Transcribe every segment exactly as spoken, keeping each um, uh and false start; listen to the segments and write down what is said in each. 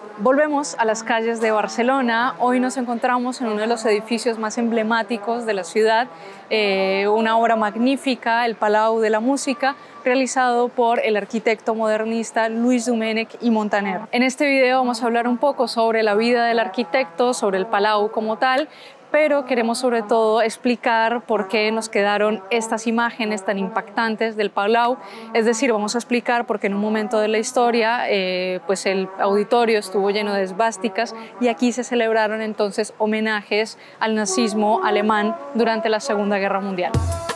Volvemos a las calles de Barcelona. Hoy nos encontramos en uno de los edificios más emblemáticos de la ciudad, eh, una obra magnífica, el Palau de la Música, realizado por el arquitecto modernista Lluís Domènech i Montaner. En este video vamos a hablar un poco sobre la vida del arquitecto, sobre el Palau como tal, pero queremos sobre todo explicar por qué nos quedaron estas imágenes tan impactantes del Palau. Es decir, vamos a explicar por qué en un momento de la historia eh, pues el auditorio estuvo lleno de esvásticas y aquí se celebraron entonces homenajes al nazismo alemán durante la Segunda Guerra Mundial.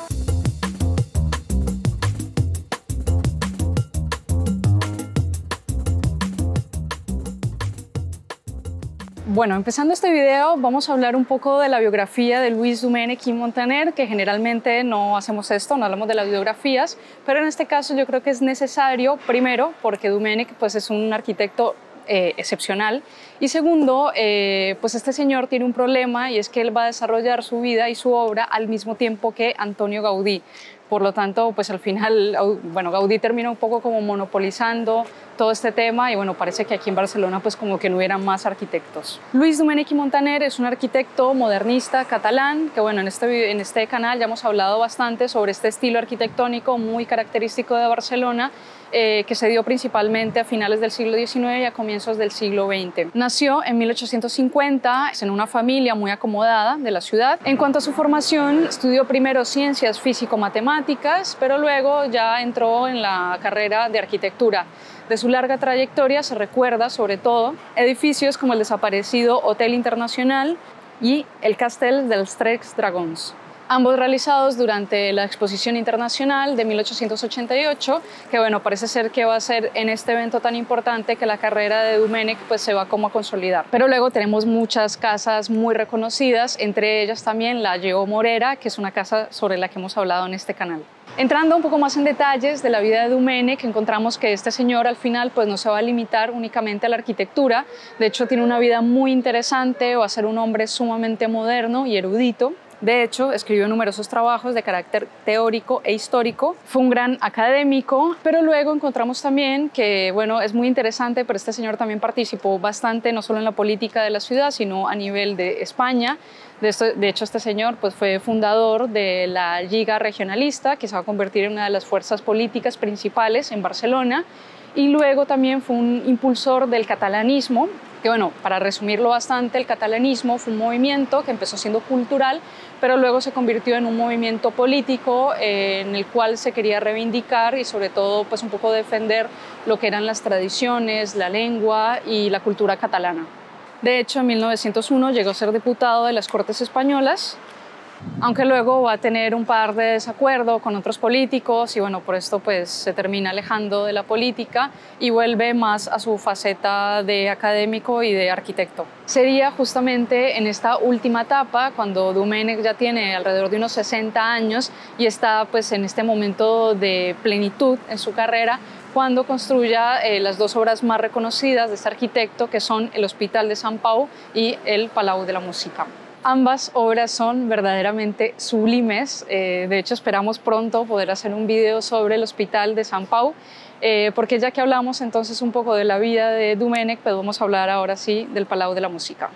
Bueno, empezando este video vamos a hablar un poco de la biografía de Lluís Domènech i Montaner, que generalmente no hacemos esto, no hablamos de las biografías, pero en este caso yo creo que es necesario, primero, porque Domènech pues, es un arquitecto eh, excepcional, y segundo, eh, pues este señor tiene un problema y es que él va a desarrollar su vida y su obra al mismo tiempo que Antonio Gaudí. Por lo tanto, pues al final, bueno, Gaudí termina un poco como monopolizando todo este tema y bueno, parece que aquí en Barcelona pues como que no hubieran más arquitectos. Lluís Domènech i Montaner es un arquitecto modernista catalán que bueno, en este, en este canal ya hemos hablado bastante sobre este estilo arquitectónico muy característico de Barcelona, eh, que se dio principalmente a finales del siglo diecinueve y a comienzos del siglo veinte. Nació en mil ochocientos cincuenta en una familia muy acomodada de la ciudad. En cuanto a su formación, estudió primero ciencias físico-matemáticas, pero luego ya entró en la carrera de arquitectura. De su larga trayectoria se recuerda, sobre todo, edificios como el desaparecido Hotel Internacional y el Castell dels Tres Dragons, ambos realizados durante la Exposición Internacional de mil ochocientos ochenta y ocho, que bueno, parece ser que va a ser en este evento tan importante que la carrera de Domènech pues, se va como a consolidar. Pero luego tenemos muchas casas muy reconocidas, entre ellas también la Lleó Morera, que es una casa sobre la que hemos hablado en este canal. Entrando un poco más en detalles de la vida de Domènech, encontramos que este señor al final pues, no se va a limitar únicamente a la arquitectura, de hecho tiene una vida muy interesante, va a ser un hombre sumamente moderno y erudito. De hecho, escribió numerosos trabajos de carácter teórico e histórico, fue un gran académico, pero luego encontramos también que, bueno, es muy interesante, pero este señor también participó bastante, no solo en la política de la ciudad, sino a nivel de España. De, esto, de hecho, este señor pues, fue fundador de la Lliga Regionalista, que se va a convertir en una de las fuerzas políticas principales en Barcelona, y luego también fue un impulsor del catalanismo, que bueno, para resumirlo bastante, el catalanismo fue un movimiento que empezó siendo cultural, pero luego se convirtió en un movimiento político eh, en el cual se quería reivindicar y sobre todo pues un poco defender lo que eran las tradiciones, la lengua y la cultura catalana. De hecho, en mil novecientos uno llegó a ser diputado de las Cortes Españolas, aunque luego va a tener un par de desacuerdos con otros políticos y bueno, por esto pues se termina alejando de la política y vuelve más a su faceta de académico y de arquitecto. Sería justamente en esta última etapa, cuando Domènech ya tiene alrededor de unos sesenta años y está pues en este momento de plenitud en su carrera, cuando construya eh, las dos obras más reconocidas de este arquitecto, que son el Hospital de Sant Pau y el Palau de la Música. Ambas obras son verdaderamente sublimes, eh, de hecho esperamos pronto poder hacer un video sobre el Hospital de Sant Pau, eh, porque ya que hablamos entonces un poco de la vida de Domènech, pues vamos a hablar ahora sí del Palau de la Música.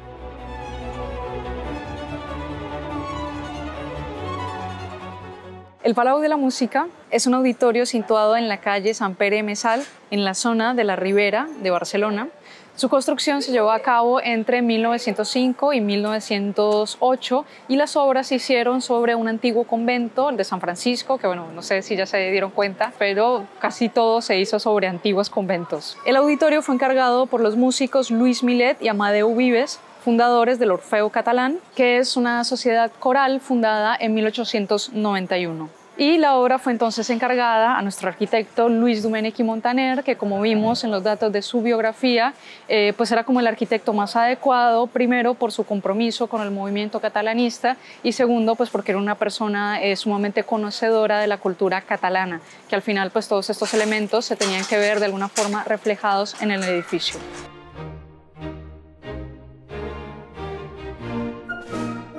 El Palau de la Música es un auditorio situado en la calle Sant Pere Mesal, en la zona de la Ribera de Barcelona. Su construcción se llevó a cabo entre mil novecientos cinco y mil novecientos ocho y las obras se hicieron sobre un antiguo convento, el de San Francisco, que bueno, no sé si ya se dieron cuenta, pero casi todo se hizo sobre antiguos conventos. El auditorio fue encargado por los músicos Lluís Millet y Amadeu Vives, fundadores del Orfeo Catalán, que es una sociedad coral fundada en mil ochocientos noventa y uno. Y la obra fue entonces encargada a nuestro arquitecto Lluís Domènech i Montaner, que como vimos en los datos de su biografía, eh, pues era como el arquitecto más adecuado, primero por su compromiso con el movimiento catalanista y segundo pues porque era una persona eh, sumamente conocedora de la cultura catalana, que al final pues todos estos elementos se tenían que ver de alguna forma reflejados en el edificio. Y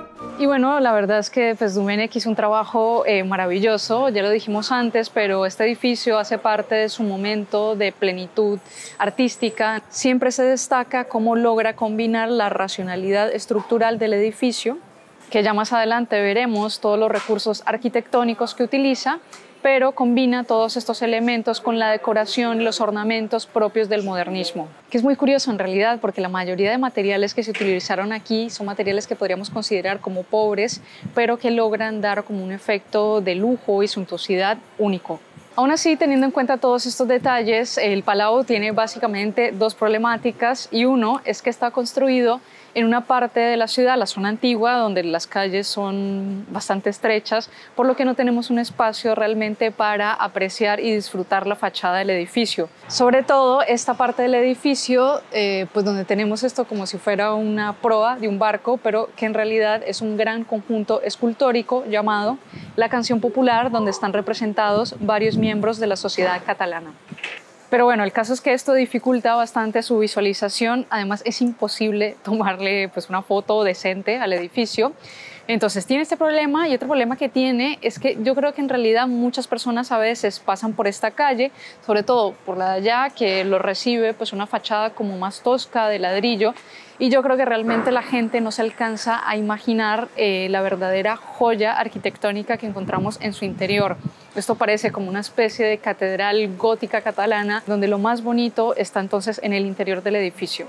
Y bueno, la verdad es que pues, Domènech hizo un trabajo eh, maravilloso, ya lo dijimos antes, pero este edificio hace parte de su momento de plenitud artística. Siempre se destaca cómo logra combinar la racionalidad estructural del edificio, que ya más adelante veremos todos los recursos arquitectónicos que utiliza, pero combina todos estos elementos con la decoración y los ornamentos propios del modernismo, que es muy curioso en realidad porque la mayoría de materiales que se utilizaron aquí son materiales que podríamos considerar como pobres, pero que logran dar como un efecto de lujo y suntuosidad único. Aún así, teniendo en cuenta todos estos detalles, el Palau tiene básicamente dos problemáticas y uno es que está construido en una parte de la ciudad, la zona antigua, donde las calles son bastante estrechas, por lo que no tenemos un espacio realmente para apreciar y disfrutar la fachada del edificio. Sobre todo esta parte del edificio, eh, pues donde tenemos esto como si fuera una proa de un barco, pero que en realidad es un gran conjunto escultórico llamado La Canción Popular, donde están representados varios miembros de la sociedad catalana. Pero bueno, el caso es que esto dificulta bastante su visualización, además es imposible tomarle pues, una foto decente al edificio. Entonces tiene este problema y otro problema que tiene es que yo creo que en realidad muchas personas a veces pasan por esta calle, sobre todo por la de allá, que lo recibe pues una fachada como más tosca de ladrillo, y yo creo que realmente la gente no se alcanza a imaginar eh, la verdadera joya arquitectónica que encontramos en su interior. Esto parece como una especie de catedral gótica catalana, donde lo más bonito está entonces en el interior del edificio.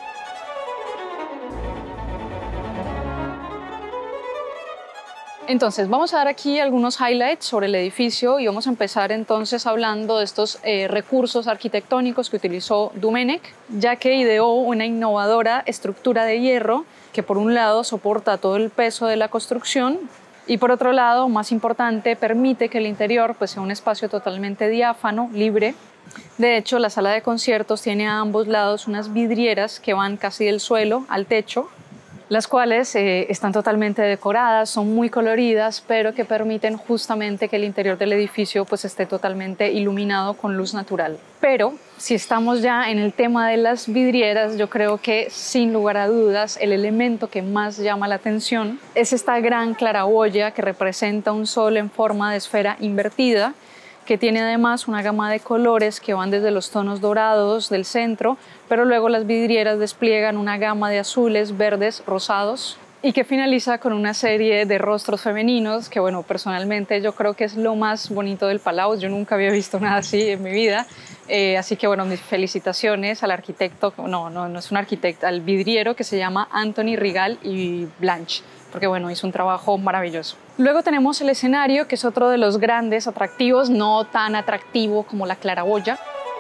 Entonces, vamos a dar aquí algunos highlights sobre el edificio y vamos a empezar entonces hablando de estos eh, recursos arquitectónicos que utilizó Domènech, ya que ideó una innovadora estructura de hierro que por un lado soporta todo el peso de la construcción y por otro lado, más importante, permite que el interior pues, sea un espacio totalmente diáfano, libre. De hecho, la sala de conciertos tiene a ambos lados unas vidrieras que van casi del suelo al techo, las cuales eh, están totalmente decoradas, son muy coloridas, pero que permiten justamente que el interior del edificio pues, esté totalmente iluminado con luz natural. Pero si estamos ya en el tema de las vidrieras, yo creo que sin lugar a dudas el elemento que más llama la atención es esta gran claraboya que representa un sol en forma de esfera invertida, que tiene además una gama de colores que van desde los tonos dorados del centro, pero luego las vidrieras despliegan una gama de azules, verdes, rosados y que finaliza con una serie de rostros femeninos que, bueno, personalmente yo creo que es lo más bonito del Palau. Yo nunca había visto nada así en mi vida, eh, así que, bueno, mis felicitaciones al arquitecto, no, no, no es un arquitecto, al vidriero que se llama Antoni Rigal i Blanch, porque bueno, hizo un trabajo maravilloso. Luego tenemos el escenario, que es otro de los grandes atractivos, no tan atractivo como la claraboya.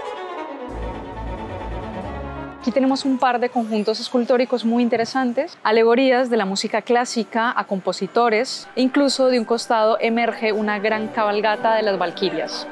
Aquí tenemos un par de conjuntos escultóricos muy interesantes, alegorías de la música clásica a compositores, e incluso de un costado emerge una gran cabalgata de las valquirias.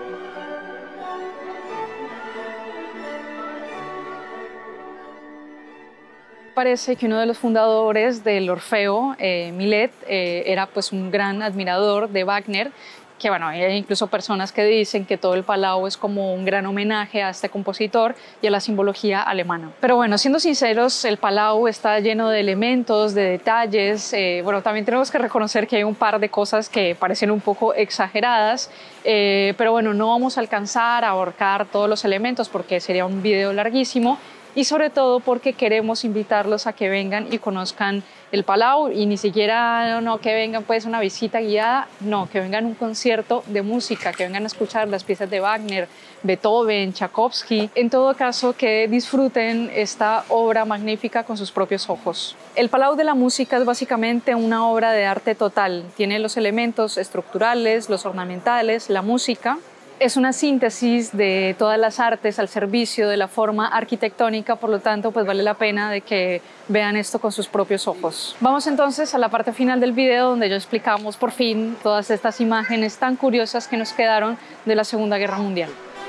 Parece que uno de los fundadores del Orfeo, eh, Millet, eh, era pues un gran admirador de Wagner, que bueno, hay incluso personas que dicen que todo el Palau es como un gran homenaje a este compositor y a la simbología alemana. Pero bueno, siendo sinceros, el Palau está lleno de elementos, de detalles. Eh, bueno, también tenemos que reconocer que hay un par de cosas que parecen un poco exageradas, eh, pero bueno, no vamos a alcanzar a abarcar todos los elementos porque sería un video larguísimo. Y sobre todo porque queremos invitarlos a que vengan y conozcan el Palau y ni siquiera no, que vengan pues una visita guiada, no, que vengan a un concierto de música, que vengan a escuchar las piezas de Wagner, Beethoven, Tchaikovsky, en todo caso que disfruten esta obra magnífica con sus propios ojos. El Palau de la Música es básicamente una obra de arte total, tiene los elementos estructurales, los ornamentales, la música. Es una síntesis de todas las artes al servicio de la forma arquitectónica, por lo tanto, pues vale la pena de que vean esto con sus propios ojos. Vamos entonces a la parte final del video donde ya explicamos por fin todas estas imágenes tan curiosas que nos quedaron de la Segunda Guerra Mundial.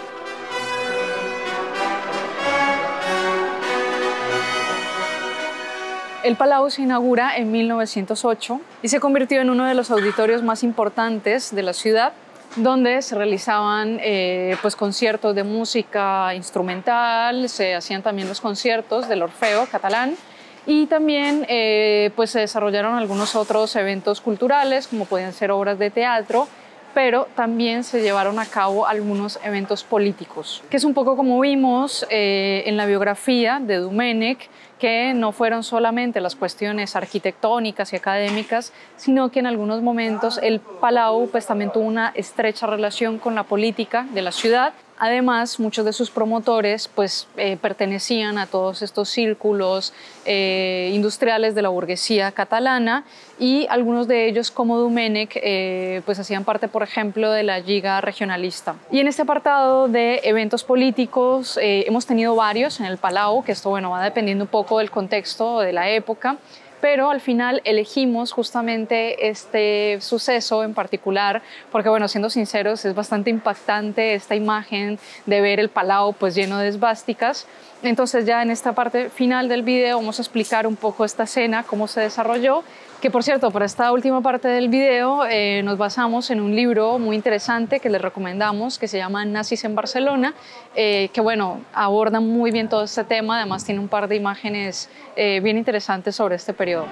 El Palau se inaugura en mil novecientos ocho y se convirtió en uno de los auditorios más importantes de la ciudad, donde se realizaban eh, pues, conciertos de música instrumental, se hacían también los conciertos del Orfeo catalán Y también eh, pues se desarrollaron algunos otros eventos culturales, como podían ser obras de teatro, pero también se llevaron a cabo algunos eventos políticos, que es un poco como vimos eh, en la biografía de Domenech, que no fueron solamente las cuestiones arquitectónicas y académicas, sino que en algunos momentos el Palau pues, también tuvo una estrecha relación con la política de la ciudad. Además, muchos de sus promotores pues, eh, pertenecían a todos estos círculos eh, industriales de la burguesía catalana y algunos de ellos, como Domenech, eh, pues, hacían parte, por ejemplo, de la Lliga Regionalista. Y en este apartado de eventos políticos eh, hemos tenido varios en el Palau, que esto bueno, va dependiendo un poco del contexto de la época, pero al final elegimos justamente este suceso en particular porque, bueno, siendo sinceros, es bastante impactante esta imagen de ver el Palau pues lleno de esvásticas. Entonces ya en esta parte final del video vamos a explicar un poco esta escena, cómo se desarrolló, que por cierto, para esta última parte del video eh, nos basamos en un libro muy interesante que les recomendamos, que se llama Nazis en Barcelona, eh, que bueno, aborda muy bien todo este tema, además tiene un par de imágenes eh, bien interesantes sobre este periodo.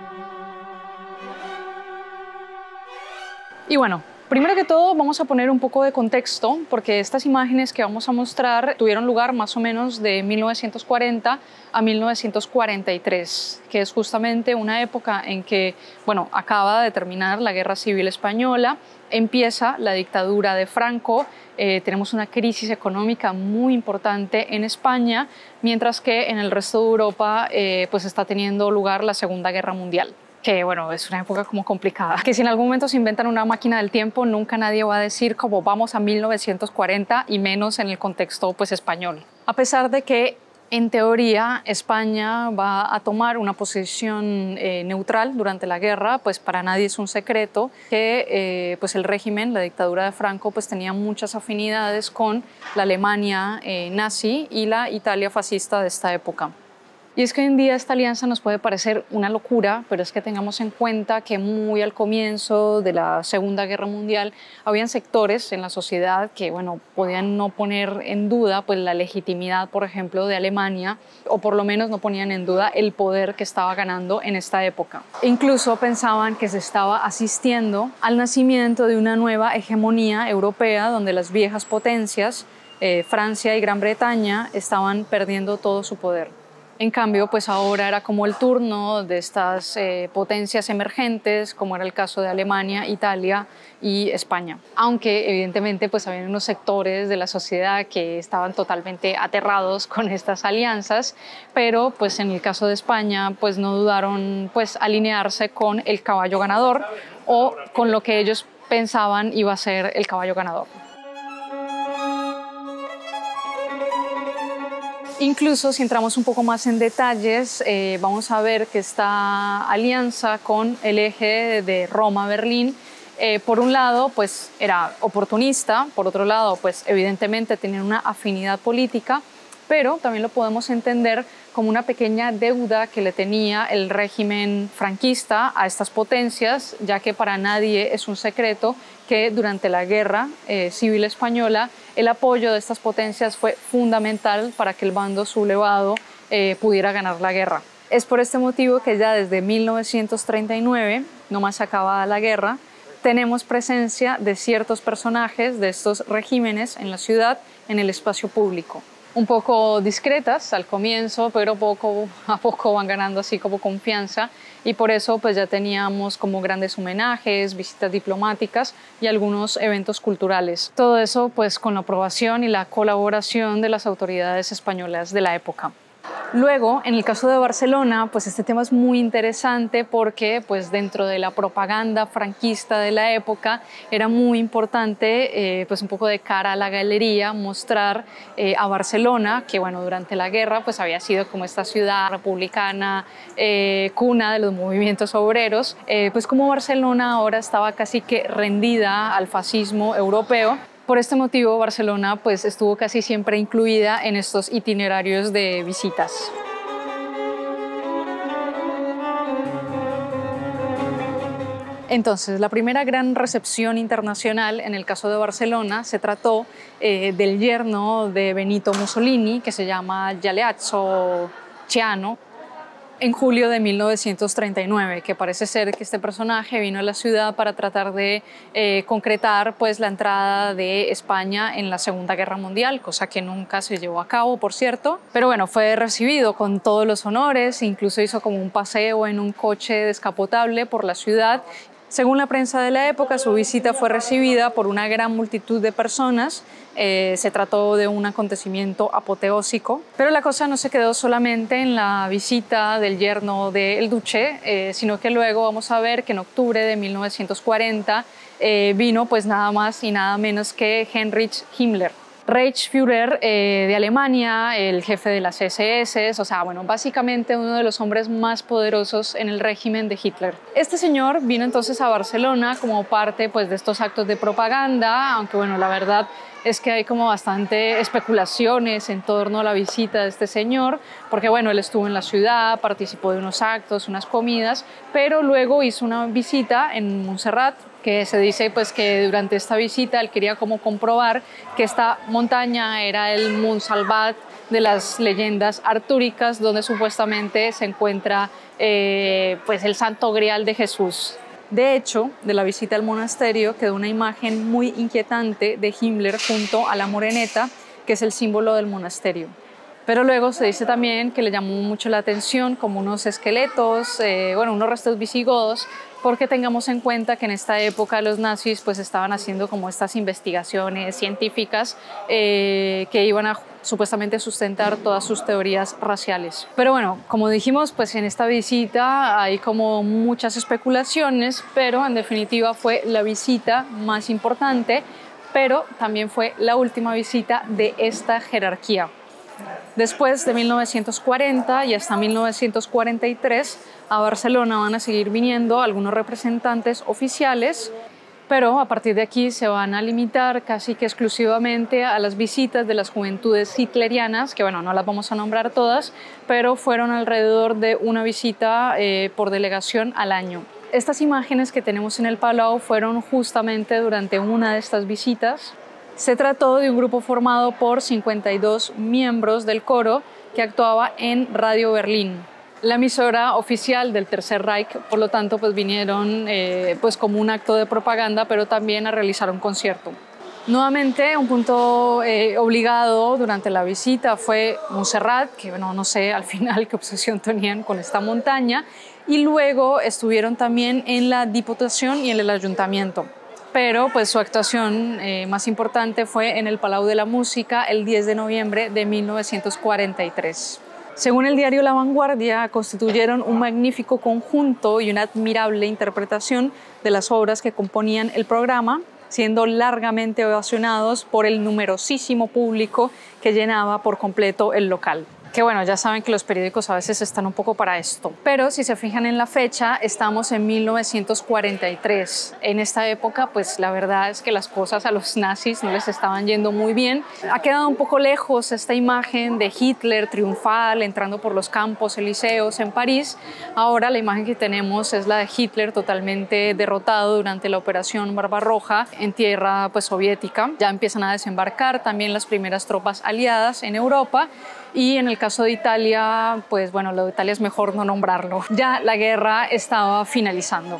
Y bueno, primero que todo vamos a poner un poco de contexto porque estas imágenes que vamos a mostrar tuvieron lugar más o menos de mil novecientos cuarenta a mil novecientos cuarenta y tres, que es justamente una época en que, bueno, acaba de terminar la Guerra Civil Española, empieza la dictadura de Franco, eh, tenemos una crisis económica muy importante en España, mientras que en el resto de Europa eh, pues está teniendo lugar la Segunda Guerra Mundial, que bueno, es una época como complicada. Que si en algún momento se inventan una máquina del tiempo, nunca nadie va a decir como vamos a mil novecientos cuarenta y menos en el contexto pues español. A pesar de que en teoría España va a tomar una posición eh, neutral durante la guerra, pues para nadie es un secreto que eh, pues el régimen, la dictadura de Franco, pues tenía muchas afinidades con la Alemania eh, nazi y la Italia fascista de esta época. Y es que hoy en día esta alianza nos puede parecer una locura, pero es que tengamos en cuenta que muy al comienzo de la Segunda Guerra Mundial habían sectores en la sociedad que, bueno, podían no poner en duda pues, la legitimidad, por ejemplo, de Alemania, o por lo menos no ponían en duda el poder que estaba ganando en esta época. E incluso pensaban que se estaba asistiendo al nacimiento de una nueva hegemonía europea donde las viejas potencias, eh, Francia y Gran Bretaña, estaban perdiendo todo su poder. En cambio, pues ahora era como el turno de estas eh, potencias emergentes, como era el caso de Alemania, Italia y España. Aunque evidentemente pues había unos sectores de la sociedad que estaban totalmente aterrados con estas alianzas, pero pues en el caso de España pues no dudaron pues alinearse con el caballo ganador o con lo que ellos pensaban iba a ser el caballo ganador. Incluso si entramos un poco más en detalles, eh, vamos a ver que esta alianza con el eje de Roma-Berlín, eh, por un lado, pues era oportunista, por otro lado, pues evidentemente tenían una afinidad política, pero también lo podemos entender como una pequeña deuda que le tenía el régimen franquista a estas potencias, ya que para nadie es un secreto que durante la Guerra eh, Civil Española el apoyo de estas potencias fue fundamental para que el bando sublevado eh, pudiera ganar la guerra. Es por este motivo que ya desde mil novecientos treinta y nueve, no más acabada la guerra, tenemos presencia de ciertos personajes de estos regímenes en la ciudad, en el espacio público. Un poco discretas al comienzo, pero poco a poco van ganando así como confianza y por eso pues ya teníamos como grandes homenajes, visitas diplomáticas y algunos eventos culturales. Todo eso pues con la aprobación y la colaboración de las autoridades españolas de la época. Luego, en el caso de Barcelona, pues este tema es muy interesante porque pues dentro de la propaganda franquista de la época era muy importante, eh, pues un poco de cara a la galería, mostrar eh, a Barcelona, que bueno, durante la guerra pues había sido como esta ciudad republicana, eh, cuna de los movimientos obreros, eh, pues como Barcelona ahora estaba casi que rendida al fascismo europeo. Por este motivo, Barcelona pues, estuvo casi siempre incluida en estos itinerarios de visitas. Entonces, la primera gran recepción internacional en el caso de Barcelona se trató eh, del yerno de Benito Mussolini, que se llama Galeazzo Ciano. en julio de mil novecientos treinta y nueve, que parece ser que este personaje vino a la ciudad para tratar de eh, concretar pues, la entrada de España en la Segunda Guerra Mundial, cosa que nunca se llevó a cabo, por cierto. Pero bueno, fue recibido con todos los honores, incluso hizo como un paseo en un coche descapotable por la ciudad. Según la prensa de la época, su visita fue recibida por una gran multitud de personas. Eh, se trató de un acontecimiento apoteósico, pero la cosa no se quedó solamente en la visita del yerno del duque, eh, sino que luego vamos a ver que en octubre de mil novecientos cuarenta eh, vino pues nada más y nada menos que Heinrich Himmler, Reichsführer eh, de Alemania, el jefe de las ese ese, o sea, bueno, básicamente uno de los hombres más poderosos en el régimen de Hitler. Este señor vino entonces a Barcelona como parte pues, de estos actos de propaganda, aunque bueno, la verdad es que hay como bastante especulaciones en torno a la visita de este señor, porque bueno, él estuvo en la ciudad, participó de unos actos, unas comidas, pero luego hizo una visita en Montserrat, que se dice pues que durante esta visita él quería como comprobar que esta montaña era el Montsalvat de las leyendas artúricas, donde supuestamente se encuentra eh, pues el Santo Grial de Jesús. De hecho, de la visita al monasterio quedó una imagen muy inquietante de Himmler junto a la moreneta, que es el símbolo del monasterio. Pero luego se dice también que le llamó mucho la atención como unos esqueletos, eh, bueno, unos restos visigodos, porque tengamos en cuenta que en esta época los nazis pues estaban haciendo como estas investigaciones científicas eh, que iban a supuestamente sustentar todas sus teorías raciales. Pero bueno, como dijimos, pues en esta visita hay como muchas especulaciones, pero en definitiva fue la visita más importante, pero también fue la última visita de esta jerarquía. Después de mil novecientos cuarenta y hasta mil novecientos cuarenta y tres, a Barcelona van a seguir viniendo algunos representantes oficiales, pero a partir de aquí se van a limitar casi que exclusivamente a las visitas de las juventudes hitlerianas, que bueno, no las vamos a nombrar todas, pero fueron alrededor de una visita eh, por delegación al año. Estas imágenes que tenemos en el Palau fueron justamente durante una de estas visitas. Se trató de un grupo formado por cincuenta y dos miembros del coro que actuaba en Radio Berlín, la emisora oficial del Tercer Reich. Por lo tanto, pues vinieron eh, pues como un acto de propaganda, pero también a realizar un concierto. Nuevamente, un punto eh, obligado durante la visita fue Montserrat, que bueno, no sé al final qué obsesión tenían con esta montaña, y luego estuvieron también en la Diputación y en el Ayuntamiento. Pero pues su actuación eh, más importante fue en el Palau de la Música el diez de noviembre de mil novecientos cuarenta y tres. Según el diario La Vanguardia, constituyeron un magnífico conjunto y una admirable interpretación de las obras que componían el programa, siendo largamente ovacionados por el numerosísimo público que llenaba por completo el local. Que bueno, ya saben que los periódicos a veces están un poco para esto. Pero si se fijan en la fecha, estamos en mil novecientos cuarenta y tres. En esta época, pues la verdad es que las cosas a los nazis no les estaban yendo muy bien. Ha quedado un poco lejos esta imagen de Hitler triunfal entrando por los campos elíseos en París. Ahora la imagen que tenemos es la de Hitler totalmente derrotado durante la Operación Barbarroja en tierra pues, soviética. Ya empiezan a desembarcar también las primeras tropas aliadas en Europa. Y en el caso de Italia, pues bueno, lo de Italia es mejor no nombrarlo. Ya la guerra estaba finalizando.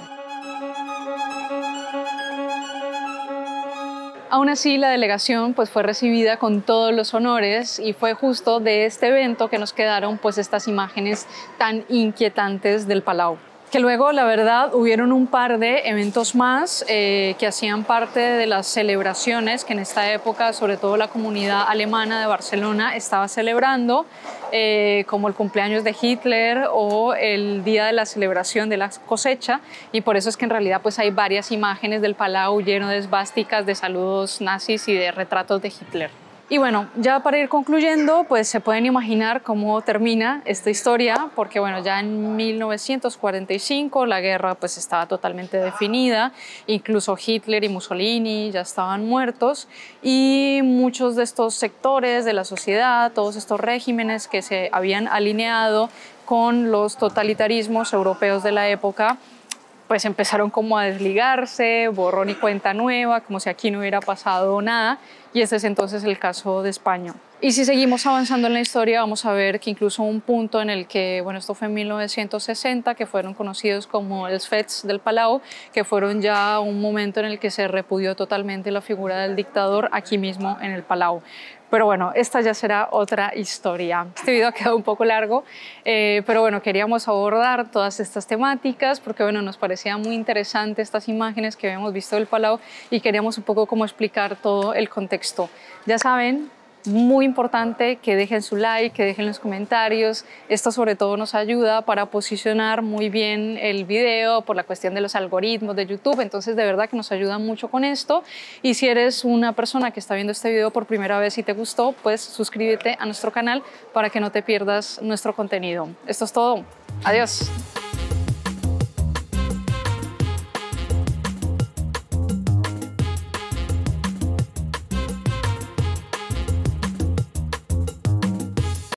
Aún así, la delegación pues, fue recibida con todos los honores y fue justo de este evento que nos quedaron pues, estas imágenes tan inquietantes del Palau. Que luego, la verdad, hubieron un par de eventos más eh, que hacían parte de las celebraciones que en esta época, sobre todo la comunidad alemana de Barcelona, estaba celebrando, eh, como el cumpleaños de Hitler o el día de la celebración de la cosecha, y por eso es que en realidad pues, hay varias imágenes del Palau lleno de esvásticas, de saludos nazis y de retratos de Hitler. Y bueno, ya para ir concluyendo, pues se pueden imaginar cómo termina esta historia, porque bueno, ya en mil novecientos cuarenta y cinco la guerra pues estaba totalmente definida, incluso Hitler y Mussolini ya estaban muertos y muchos de estos sectores de la sociedad, todos estos regímenes que se habían alineado con los totalitarismos europeos de la época, pues empezaron como a desligarse, borrón y cuenta nueva, como si aquí no hubiera pasado nada, y este es entonces el caso de España. Y si seguimos avanzando en la historia, vamos a ver que incluso un punto en el que, bueno, esto fue en mil novecientos sesenta, que fueron conocidos como els fets del Palau, que fueron ya un momento en el que se repudió totalmente la figura del dictador aquí mismo en el Palau. Pero bueno, esta ya será otra historia. Este video ha quedado un poco largo, eh, pero bueno, queríamos abordar todas estas temáticas porque bueno, nos parecía muy interesante estas imágenes que habíamos visto del Palau y queríamos un poco como explicar todo el contexto. Ya saben, muy importante que dejen su like, que dejen los comentarios. Esto sobre todo nos ayuda para posicionar muy bien el video por la cuestión de los algoritmos de YouTube. Entonces de verdad que nos ayuda mucho con esto. Y si eres una persona que está viendo este video por primera vez y te gustó, pues suscríbete a nuestro canal para que no te pierdas nuestro contenido. Esto es todo. Adiós.